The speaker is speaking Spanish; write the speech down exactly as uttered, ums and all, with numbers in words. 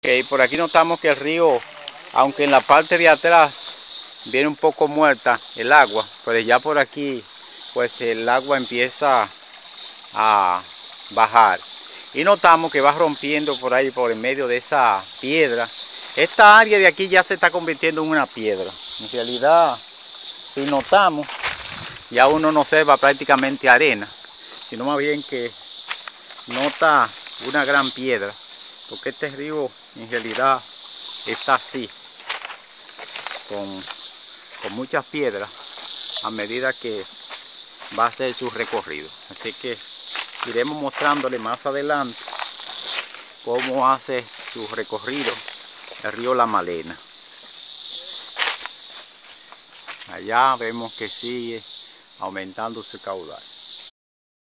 Okay, por aquí notamos que el río, aunque en la parte de atrás viene un poco muerta el agua, pero ya por aquí pues el agua empieza a bajar. Y notamos que va rompiendo por ahí, por en medio de esa piedra. Esta área de aquí ya se está convirtiendo en una piedra. En realidad, si notamos, ya uno no observa prácticamente arena, sino más bien que nota una gran piedra, porque este río en realidad está así, con, con muchas piedras a medida que va a hacer su recorrido. Así que iremos mostrándole más adelante cómo hace su recorrido el río La Malena. Allá vemos que sigue aumentando su caudal.